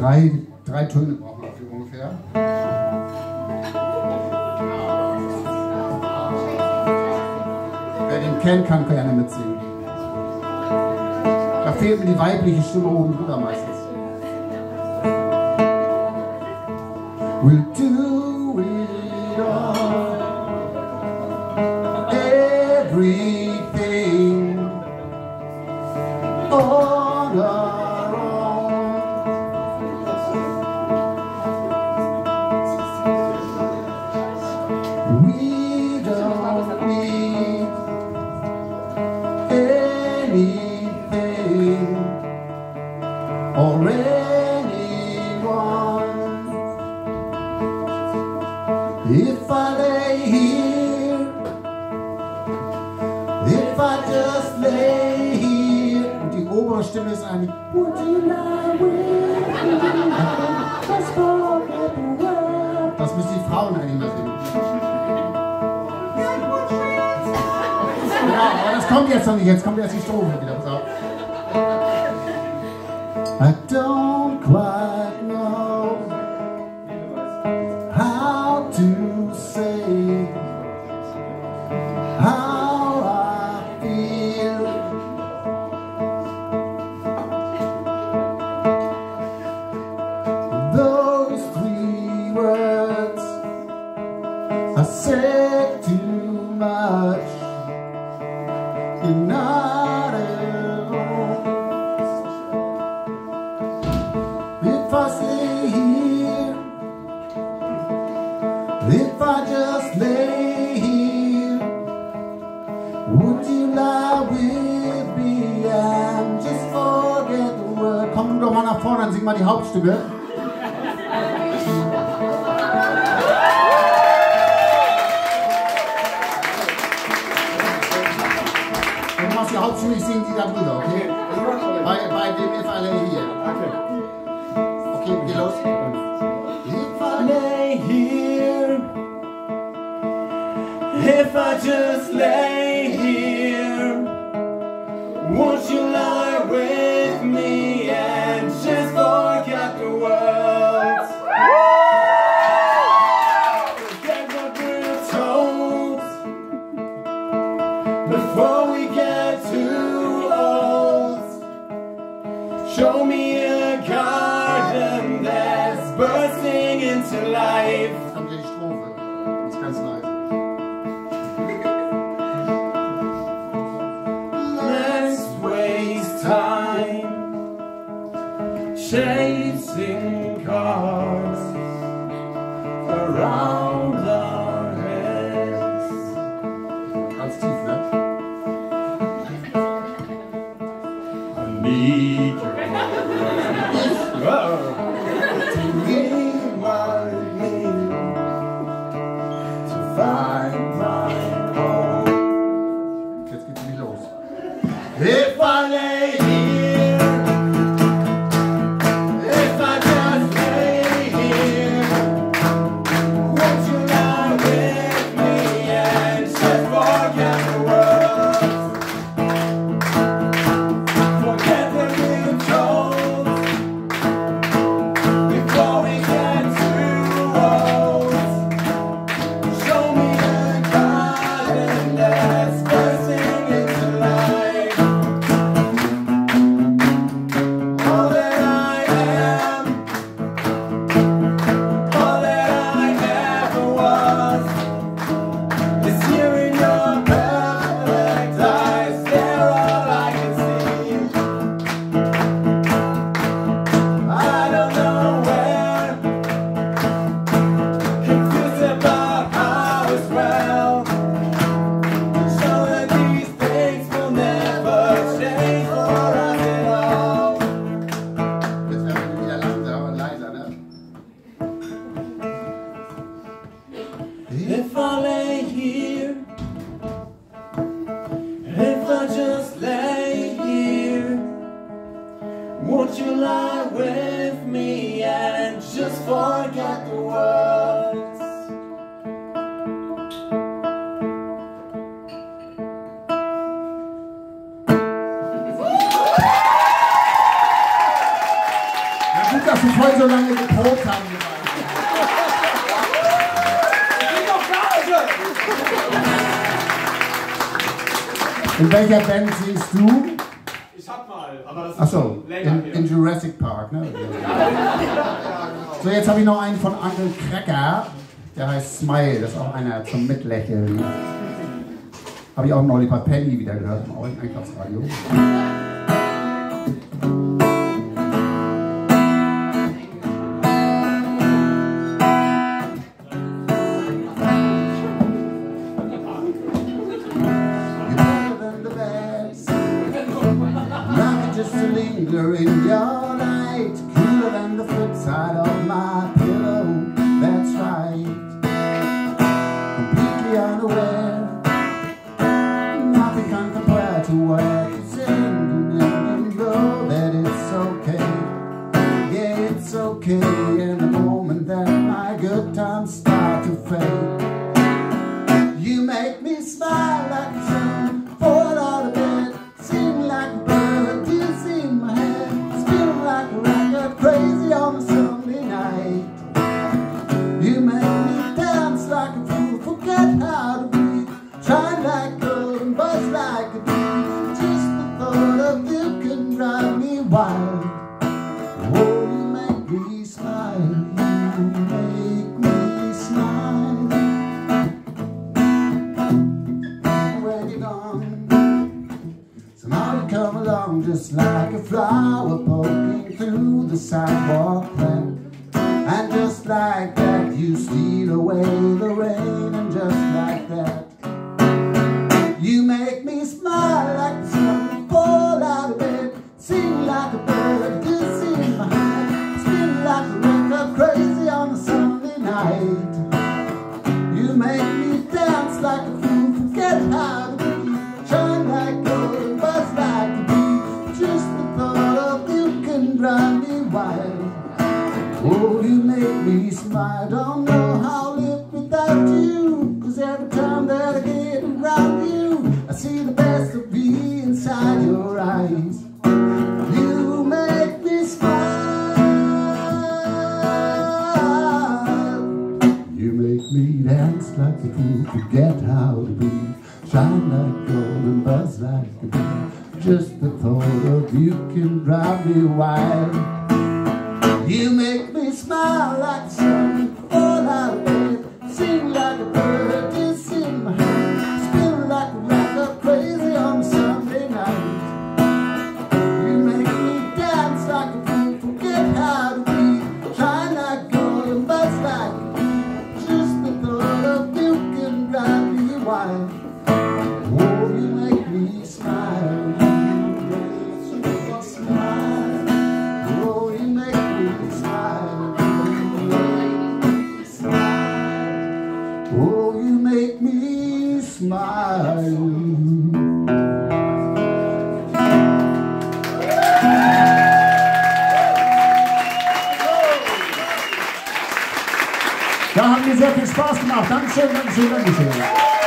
drei Töne brauchen wir dafür ungefähr. Wer den kennt, kann gerne mitsingen. Da fehlt mir die weibliche Stimme oben drüber meistens. We'll do it all, everything on our own. We don't need anything or anyone. If I lay here, if I just lay here. Und die obere Stimme ist eigentlich Would you lie with me? Just forget the world. Das müssen die Frauen eigentlich mehr singen. Ja, aber das kommt jetzt noch nicht. Jetzt kommt erst die Strophe wieder. Pass auf. I don't quite know how to say how I feel. Those three words I said too much. You're not alone. If I stay here, if I just lay here, would you lie with me and just forget the word? Komm doch mal nach vorne und sing mal die Hauptstimme. Wenn du machst die Hauptstimme, ich singe die da drüber, okay? Bei dem If I Lay Here. Okay, geh los. If I lay here, if I just lay here, won't you lie with me and just forget the world? Forget what we're told before we get too old. Show me a garden that's bursting into life. Kommt hier die Strophe. Die ist ganz nice. Let's waste time chasing cars around our heads. Ganz tief, ne? I need your to remind me to find my home. Jetzt geht's wieder los. If I lay here, if I just lay here, won't you Dank, dass wir vorhin so lange geprobt haben. In welcher Band singst du? Ich hab mal, aber das ist Achso, schon länger her. in Jurassic Park, ne? So, jetzt habe ich noch einen von Onkel Kracker, der heißt Smile, das ist auch einer zum Mitlächeln. Habe ich auch neulich bei Penny wieder gehört, im Einkaufsradio. Just to linger in your light, cooler than the flip side of my pillow. That's right. Completely unaware, nothing can compare to what you sing. And know that it's okay. Yeah, it's okay. In the moment that my good times start to fade, you make me smile like the sun, fall out of bed, sing like a bird. Crazy on a Sunday night. You make me dance like a fool, forget how to breathe, shine like gold and buzz like a bee. Just the thought of you can drive me wild. Oh, you make me smile, you make me smile. When you're gone, somehow you come along just like a flower poking through the sidewalk plank. And just like that you steal away the rain. And just like that you make me smile like the sun, fall out of bed, sing like a bird, just in my head, spin like a record, crazy on a Sunday night. You make me dance like a fool, forget how to be, shine like gold and buzz like a bee. Just the thought of you can drive me wild. Oh, you make me smile, don't know how to live without you. Cause every time that I get around you, I see the best of me inside your eyes. You make me smile. You make me dance like a fool, forget how to be, shine like gold and buzz like a bee. Just the thought of you can drive me wild. You make me smile like the sun, fall out of bed, sing like a bird, just in my hand, spin like a record, crazy on a Sunday night. You make me dance like a fool, forget how to be, shine like gold and buzz like a bee. Just the thought of you can drive me wild. Oh, you make me smile. Oh, you make me smile. Da haben wir sehr viel Spaß gemacht. Dankeschön, Dankeschön, Dankeschön.